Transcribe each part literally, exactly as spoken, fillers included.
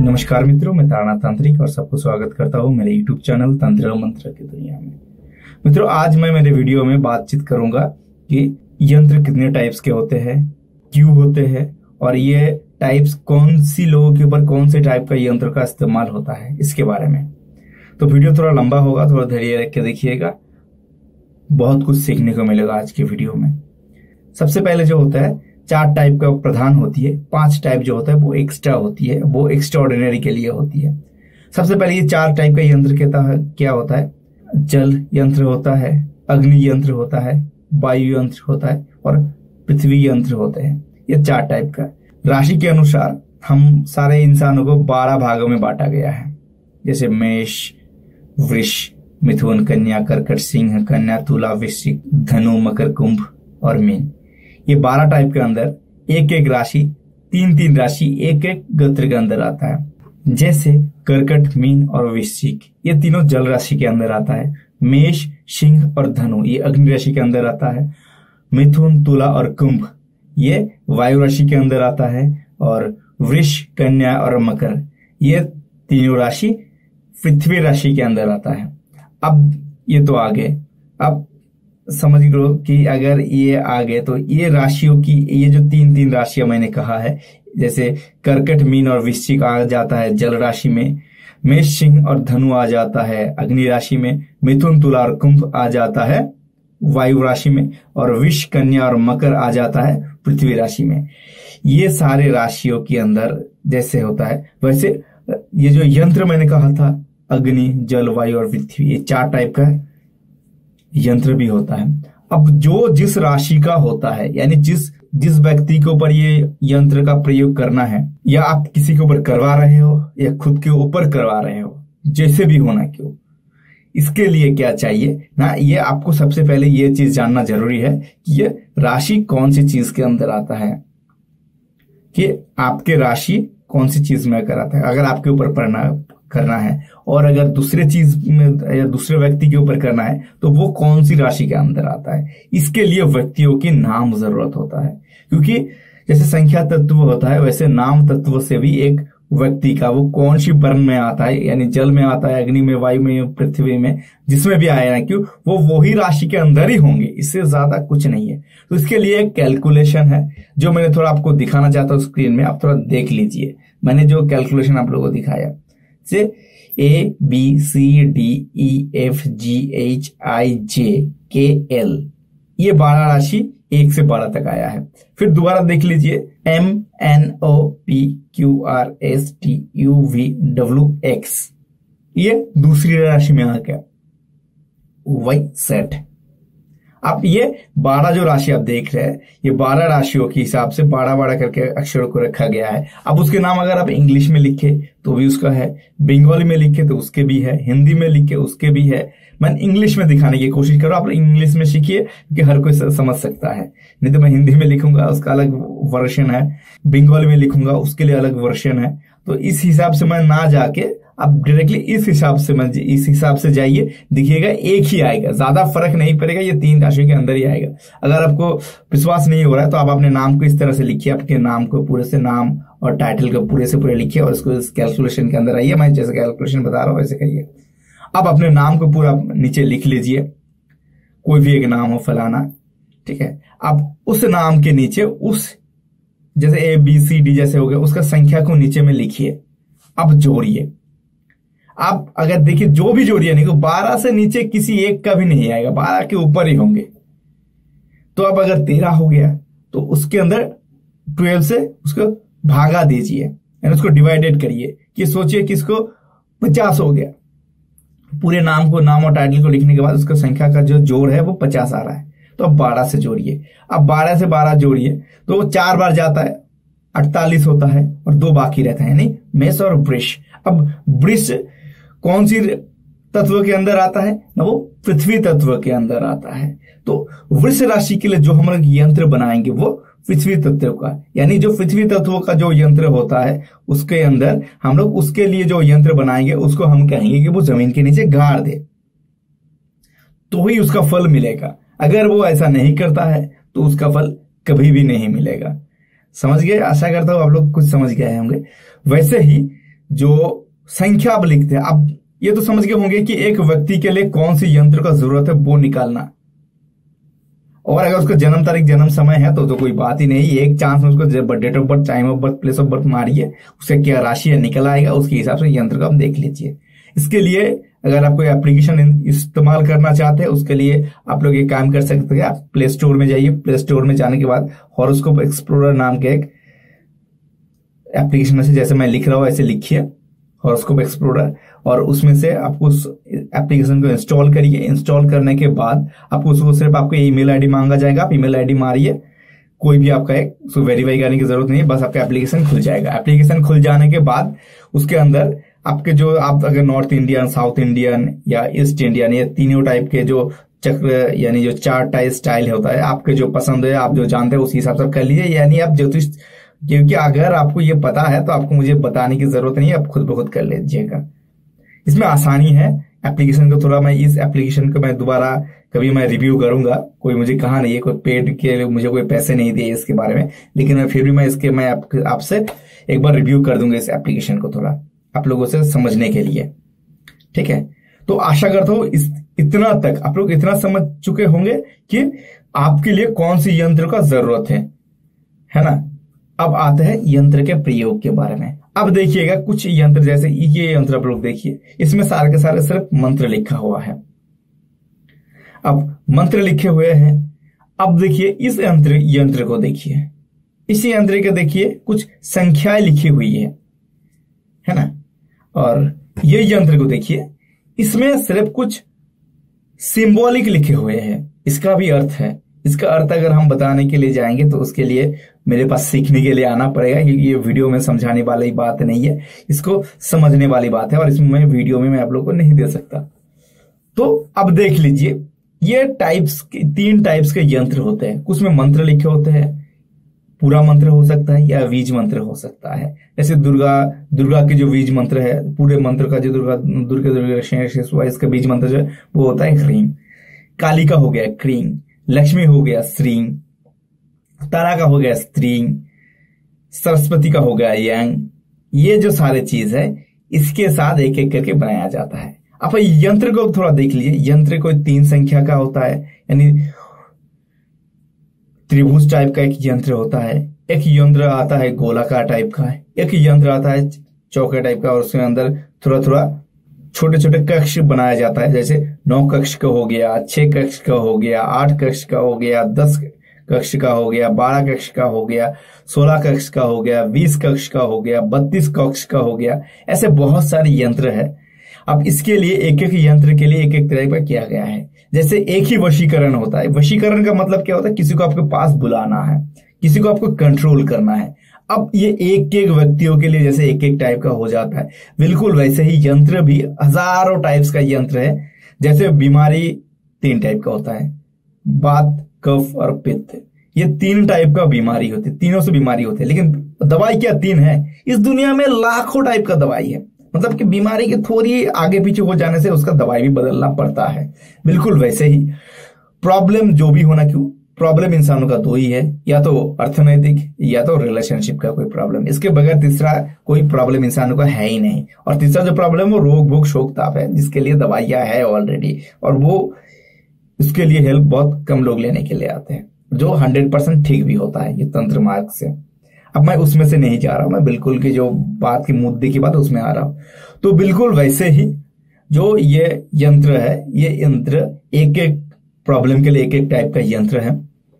नमस्कार मित्रों, मैं तारानाथ तांत्रिक और सबको स्वागत करता हूं मेरे यूट्यूब चैनल तंत्र और मंत्र की दुनिया में। मित्रों, आज मैं मेरे वीडियो में बातचीत करूंगा कि यंत्र कितने टाइप्स के होते हैं, क्यों होते हैं और ये टाइप्स कौन सी लोगों के ऊपर कौन से टाइप का यंत्र का इस्तेमाल होता है, इसके बारे में। तो वीडियो थोड़ा लंबा होगा, थोड़ा धैर्य रख के देखिएगा, बहुत कुछ सीखने को मिलेगा आज के वीडियो में। सबसे पहले जो होता है, चार टाइप का प्रधान होती है, पांच टाइप जो होता है वो एक्स्ट्रा होती है, वो एक्स्ट्रा ऑर्डिनरी के लिए होती है। सबसे पहले ये चार टाइप का यंत्र कहता है क्या होता है, जल यंत्र होता है, अग्नि यंत्र होता है, वायु यंत्र होता है और पृथ्वी यंत्र होते हैं। ये चार टाइप का राशि के अनुसार हम सारे इंसानों को बारह भागों में बांटा गया है, जैसे मेष, वृष, मिथुन, कन्या, कर्कट, सिंह, कन्या, तुला, वृश्चिक, धनु, मकर, कुंभ और मीन। ये बारह टाइप के अंदर एक एक राशि, तीन तीन राशि एक एक गोत्र के अंदर आता है। जैसे कर्कट, मीन और वृश्चिक ये तीनों जल राशि के अंदर आता है। मेष, सिंह और धनु ये अग्नि राशि के अंदर आता है। मिथुन, तुला और कुंभ ये वायु राशि के अंदर आता है। और वृष, कन्या और मकर ये तीनों राशि पृथ्वी राशि के अंदर आता है। अब ये तो आगे, अब समझ लो कि अगर ये आ गए तो ये राशियों की, ये जो तीन तीन राशियां मैंने कहा है, जैसे कर्कट, मीन और वृश्चिक आ जाता है जल राशि में, मेष, सिंह और धनु आ जाता है अग्नि राशि में, मिथुन, तुला और कुंभ आ जाता है वायु राशि में, और वृष, कन्या और मकर आ जाता है पृथ्वी राशि में। ये सारे राशियों के अंदर जैसे होता है वैसे ये जो यंत्र मैंने कहा था, अग्नि, जल, वायु और पृथ्वी, ये चार टाइप का यंत्र भी होता है। अब जो जिस राशि का होता है, यानी जिस जिस व्यक्ति के ऊपर ये यंत्र का प्रयोग करना है, या आप किसी के ऊपर करवा रहे हो या खुद के ऊपर करवा रहे हो, जैसे भी होना क्यों, इसके लिए क्या चाहिए ना, ये आपको सबसे पहले ये चीज जानना जरूरी है कि ये राशि कौन सी चीज के अंदर आता है, कि आपके राशि कौन सी चीज में कराता है। अगर आपके ऊपर पढ़ना करना है और अगर दूसरे चीज में या दूसरे व्यक्ति के ऊपर करना है तो वो कौन सी राशि के अंदर आता है, इसके लिए व्यक्तियों की नाम जरूरत होता है। क्योंकि जैसे संख्या तत्व होता है वैसे नाम तत्व से भी एक व्यक्ति का वो कौन सी वर्ण में आता है, यानी जल में आता है, अग्नि में, वायु में, पृथ्वी में, जिसमें भी आया ना क्यों, वो वही राशि के अंदर ही होंगे, इससे ज्यादा कुछ नहीं है। तो इसके लिए एक कैलकुलेशन है जो मैंने थोड़ा आपको दिखाना चाहता हूँ स्क्रीन में, आप थोड़ा देख लीजिए। मैंने जो कैलकुलेशन आप लोगों को दिखाया, से A B C D E F G H I J K L, ये बारह राशि एक से बारह तक आया है। फिर दोबारा देख लीजिए, M N O P Q R S T U V W X, ये दूसरी राशि में आ गया, वाई सेट। अब ये बारह जो राशि आप देख रहे हैं, ये बारह राशियों के हिसाब से बारह बारह करके अक्षरों को रखा गया है। अब उसके नाम अगर आप इंग्लिश में लिखे तो भी उसका है, बंगाली में लिखे तो उसके भी है, हिंदी में लिखे उसके भी है। मैं इंग्लिश में दिखाने की कोशिश करो, आप इंग्लिश में सीखिए कि हर कोई समझ सकता है। नहीं तो मैं हिंदी में लिखूंगा उसका अलग वर्जन है, बंगाली में लिखूंगा उसके लिए अलग वर्जन है। तो इस हिसाब से मैं ना जाके आप डायरेक्टली इस हिसाब से मैं इस हिसाब से जाइए, देखिएगा एक ही आएगा, ज्यादा फर्क नहीं पड़ेगा, ये तीन राशि के अंदर ही आएगा। अगर आपको विश्वास नहीं हो रहा है तो आप अपने नाम को इस तरह से लिखिए, आपके नाम को पूरे से नाम और टाइटल को पूरे से पूरे लिखिए और इसको इस कैलकुलेशन के अंदर आइए। मैं जैसे कैलकुलेशन बता रहा हूं वैसे करिए। अब अपने नाम को पूरा नीचे लिख लीजिए, कोई भी एक नाम हो फलाना, ठीक है। अब उस नाम के नीचे उस जैसे ए बी सी डी जैसे हो गया, उसका संख्या को नीचे में लिखिए। अब जोड़िए, आप अगर देखिए जो भी जोड़िए नहीं, बारह से नीचे किसी एक का भी नहीं आएगा, बारह के ऊपर ही होंगे। तो अब अगर तेरह हो गया तो उसके अंदर ट्वेल्व से उसको भागा दीजिए, यानी उसको डिवाइडेड करिए, कि सोचिए कि इसको पचास हो गया। पूरे नाम को, नाम और टाइटल को लिखने के बाद उसका संख्या का जो जोड़ है वो पचास आ रहा है, तो अब बारह से जोड़िए। अब बारह से बारह जोड़िए तो वो चार बार जाता है, अड़तालीस होता है और दो बाकी रहता है, यानी मेष और वृष। अब वृष कौन सी तत्व के अंदर आता है ना, वो पृथ्वी तत्व के अंदर आता है। तो वृष राशि के लिए जो हम लोग यंत्र बनाएंगे वो पृथ्वी तत्व का, यानी जो पृथ्वी तत्व का जो यंत्र होता है उसके अंदर हम लोग उसके लिए जो यंत्र बनाएंगे उसको हम कहेंगे कि वो जमीन के नीचे गाड़ दे, तो ही उसका फल मिलेगा। अगर वो ऐसा नहीं करता है तो उसका फल कभी भी नहीं मिलेगा। समझ गए? आशा करता हूं आप लोग कुछ समझ गए होंगे। वैसे ही जो संख्या आप लिखते हैं, अब ये तो समझ गए होंगे कि एक व्यक्ति के लिए कौन सी यंत्र का जरूरत है वो निकालना। और अगर उसका जन्म तारीख जन्म समय है तो तो कोई बात ही नहीं, एक चांस में उसको date of birth, time of birth, place of birth मारिए, उसका क्या राशि है निकल आएगा, उसके हिसाब से यंत्र का आप देख लीजिए। इसके लिए अगर आप कोई एप्लीकेशन इस्तेमाल करना चाहते हैं, उसके लिए आप लोग ये काम कर सकते हैं, आप प्ले स्टोर में जाइए। प्ले स्टोर में जाने के बाद हॉरोस्कोप एक्सप्लोरर नाम के एक एप्लीकेशन में से, जैसे मैं लिख रहा हूं ऐसे लिखिए हॉरोस्कोप एक्सप्लोरर, और उसमें से आपको उस एप्लीकेशन को इंस्टॉल करिए। इंस्टॉल करने के बाद आपको उसको सिर्फ आपको ईमेल आईडी मांगा जाएगा, आप ईमेल आईडी मारिए, कोई भी आपका एक उसको वेरीफाई करने की जरूरत नहीं है, बस आपका एप्लीकेशन खुल जाएगा। एप्लीकेशन खुल जाने के बाद उसके अंदर आपके जो आप अगर नॉर्थ इंडियन, साउथ इंडियन या ईस्ट इंडियन, ये तीनों टाइप के जो चक्र यानी जो चार टाइप स्टाइल होता है, आपके जो पसंद है, आप जो जानते हैं उसी हिसाब से कर लीजिए। यानी आप ज्योतिष, क्योंकि अगर आपको ये पता है तो आपको मुझे बताने की जरूरत नहीं है, आप खुद ब खुद कर लीजिएगा। इसमें आसानी है। एप्लीकेशन को थोड़ा मैं इस एप्लीकेशन को मैं दोबारा कभी मैं रिव्यू करूंगा, कोई मुझे कहा नहीं है, कोई पेड के लिए मुझे कोई पैसे नहीं दिए इसके बारे में, लेकिन फिर भी मैं इसके मैं आपसे एक बार रिव्यू कर दूंगा इस एप्लीकेशन को, थोड़ा आप लोगों से समझने के लिए। ठीक है, तो आशा करता हूं इस इतना तक आप लोग इतना समझ चुके होंगे कि आपके लिए कौन सी यंत्र का जरूरत है, है ना। अब आते हैं यंत्र के प्रयोग के बारे में। अब देखिएगा कुछ यंत्र, जैसे ये यंत्र आप लोग देखिए, इसमें सारे के सारे सिर्फ मंत्र लिखा हुआ है। अब मंत्र लिखे हुए हैं। अब देखिए इस यंत्र यंत्र को देखिए, इसी यंत्र के देखिए कुछ संख्याएं लिखी हुई है, है ना। और ये यंत्र को देखिए, इसमें सिर्फ कुछ सिंबॉलिक लिखे हुए हैं, इसका भी अर्थ है। इसका अर्थ अगर हम बताने के लिए जाएंगे तो उसके लिए मेरे पास सीखने के लिए आना पड़ेगा, क्योंकि ये वीडियो में समझाने वाली बात नहीं है, इसको समझने वाली बात है, और इसमें मैं वीडियो में मैं आप लोगों को नहीं दे सकता। तो अब देख लीजिए, ये टाइप्स के तीन टाइप्स के यंत्र होते हैं। कुछ में मंत्र लिखे होते हैं, पूरा मंत्र हो सकता है या बीज मंत्र हो सकता है। जैसे दुर्गा दुर्गा के जो बीज मंत्र है, पूरे मंत्र का जो दुर्गा दुर्गा दुर्गा इसका बीज मंत्र जो है वो होता है ह्रीम। काली का हो गया क्रीम, लक्ष्मी हो गया श्रीं, तारा का हो गया स्त्रीं, सरस्वती का हो गया यांग। ये जो सारे चीज है इसके साथ एक एक करके बनाया जाता है। अब यंत्र को थोड़ा देख लीजिए। यंत्र कोई तीन संख्या का होता है, यानी त्रिभुज टाइप का एक यंत्र होता है, एक यंत्र आता है गोलाकार टाइप का, एक यंत्र आता है चौका टाइप का, और उसके अंदर थोड़ा थोड़ा छोटे छोटे कक्ष बनाया जाता है। जैसे नौ कक्ष का हो गया, छह कक्ष का हो गया, आठ कक्ष का हो गया, दस कक्ष का हो गया, बारह कक्ष का हो गया, सोलह कक्ष का हो गया, बीस कक्ष का हो गया, बत्तीस कक्ष का हो गया। ऐसे बहुत सारे यंत्र है। अब इसके लिए एक एक यंत्र के लिए एक एक तरह का किया गया है। जैसे एक ही वशीकरण होता है। वशीकरण का मतलब क्या होता है, किसी को आपके पास बुलाना है, किसी को आपको कंट्रोल करना है। अब ये एक एक व्यक्तियों के लिए जैसे एक एक टाइप का हो जाता है, बिल्कुल वैसे ही यंत्र भी हजारों टाइप्स का यंत्र है। जैसे बीमारी तीन टाइप का होता है, वात, कफ और पित्त। ये तीन टाइप का बीमारी होती है, तीनों से बीमारी होती है। लेकिन दवाई क्या तीन है? इस दुनिया में लाखों टाइप का दवाई है। मतलब कि बीमारी की थोड़ी आगे पीछे हो जाने से उसका दवाई भी बदलना पड़ता है। बिल्कुल वैसे ही प्रॉब्लम जो भी होना, क्यों प्रॉब्लम इंसानों का दो ही है, या तो अर्थनैतिक या तो रिलेशनशिप का कोई प्रॉब्लम। इसके बगैर तीसरा कोई प्रॉब्लम इंसानों का है ही नहीं। और तीसरा जो प्रॉब्लम वो रोग भोग शोक ताप है, जिसके लिए दवाइयां है ऑलरेडी, और वो उसके लिए हेल्प बहुत कम लोग लेने के लिए आते हैं, जो हंड्रेड परसेंट ठीक भी होता है ये तंत्र मार्ग से। अब मैं उसमें से नहीं जा रहा हूं, मैं बिल्कुल की जो बात की मुद्दे की बात उसमें आ रहा हूं। तो बिल्कुल वैसे ही जो ये यंत्र है, ये यंत्र एक एक प्रॉब्लम के लिए एक एक टाइप का यंत्र है।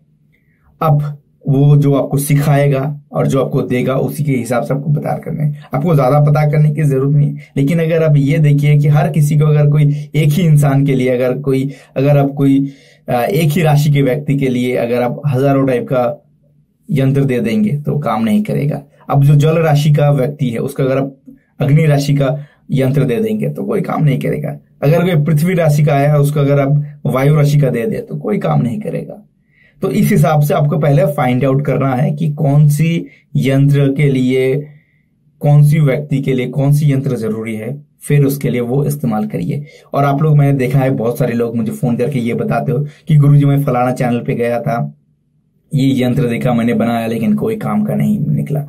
अब वो जो आपको सिखाएगा और जो आपको देगा उसी के हिसाब से आपको पता करना है। आपको ज्यादा पता करने की जरूरत नहीं है। लेकिन अगर आप ये देखिए कि हर किसी को, अगर कोई एक ही इंसान के लिए, अगर कोई अगर आप कोई एक ही राशि के व्यक्ति के लिए अगर आप हजारों टाइप का यंत्र दे देंगे तो काम नहीं करेगा। अब जो जल राशि का व्यक्ति है उसका अगर आप अग्नि राशि का यंत्र दे देंगे तो कोई काम नहीं करेगा। अगर कोई पृथ्वी राशि का है उसको अगर आप वायु राशि का दे दे तो कोई काम नहीं करेगा। तो इस हिसाब से आपको पहले फाइंड आउट करना है कि कौन सी यंत्र के लिए, कौन सी व्यक्ति के लिए कौन सी यंत्र जरूरी है, फिर उसके लिए वो इस्तेमाल करिए। और आप लोग, मैंने देखा है बहुत सारे लोग मुझे फोन करके ये बताते हो कि गुरुजी मैं फलाना चैनल पे गया था, ये यंत्र देखा मैंने बनाया लेकिन कोई काम का नहीं निकला।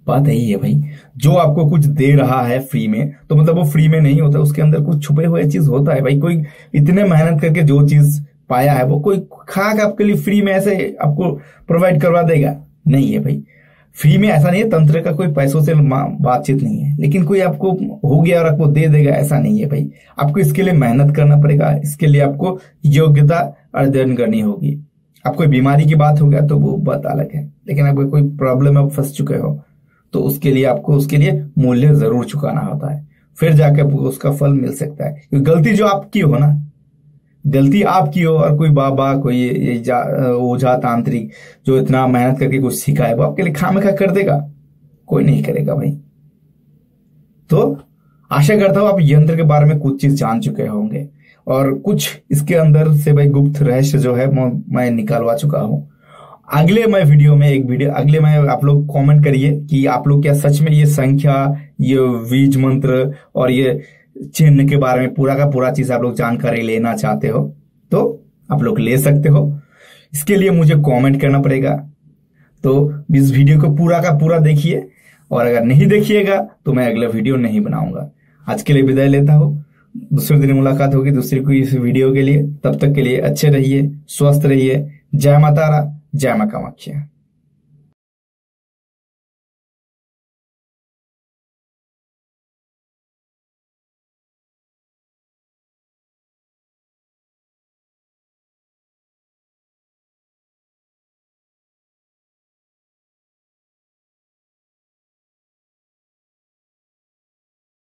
बात यही है भाई, जो आपको कुछ दे रहा है फ्री में तो मतलब वो फ्री में नहीं होता, उसके अंदर कुछ छुपे हुए चीज होता है भाई। कोई इतने मेहनत करके जो चीज पाया है वो कोई खा के आपके लिए फ्री में ऐसे आपको प्रोवाइड करवा देगा? नहीं है भाई, फ्री में ऐसा नहीं है। तंत्र का कोई पैसों से बातचीत नहीं है, लेकिन कोई आपको हो गया और आपको दे देगा ऐसा नहीं है भाई। आपको इसके लिए मेहनत करना पड़ेगा, इसके लिए आपको योग्यता अर्जन करनी होगी। आप कोई बीमारी की बात हो गया तो वो बात अलग है, लेकिन अगर कोई प्रॉब्लम में आप फंस चुके हो तो उसके लिए आपको उसके लिए मूल्य जरूर चुकाना होता है, फिर जाके आपको उसका फल मिल सकता है। क्योंकि गलती जो आपकी हो ना, गलती आपकी हो और कोई बाबा कोई ये जा, ओझा तांत्रिक जो इतना मेहनत करके कुछ सिखाए वो आपके लिए खामखा कर देगा? कोई नहीं करेगा भाई। तो आशा करता हूं आप यंत्र के बारे में कुछ चीज जान चुके होंगे और कुछ इसके अंदर से भाई गुप्त रहस्य जो है मैं निकालवा चुका हूं। अगले मैं वीडियो में एक वीडियो अगले में आप लोग कमेंट करिए कि आप लोग क्या सच में ये संख्या, ये बीज मंत्र और ये चिन्ह के बारे में पूरा का पूरा चीज आप लोग जानकारी लेना चाहते हो तो आप लोग ले सकते हो। इसके लिए मुझे कमेंट करना पड़ेगा। तो इस वीडियो को पूरा का पूरा देखिए, और अगर नहीं देखिएगा तो मैं अगला वीडियो नहीं बनाऊंगा। आज के लिए विदाई लेता हूं, दूसरे दिन मुलाकात होगी दूसरी कोई इस वीडियो के लिए। तब तक के लिए अच्छे रहिए, स्वस्थ रहिए। जय माता रा, जय मां कामाख्या।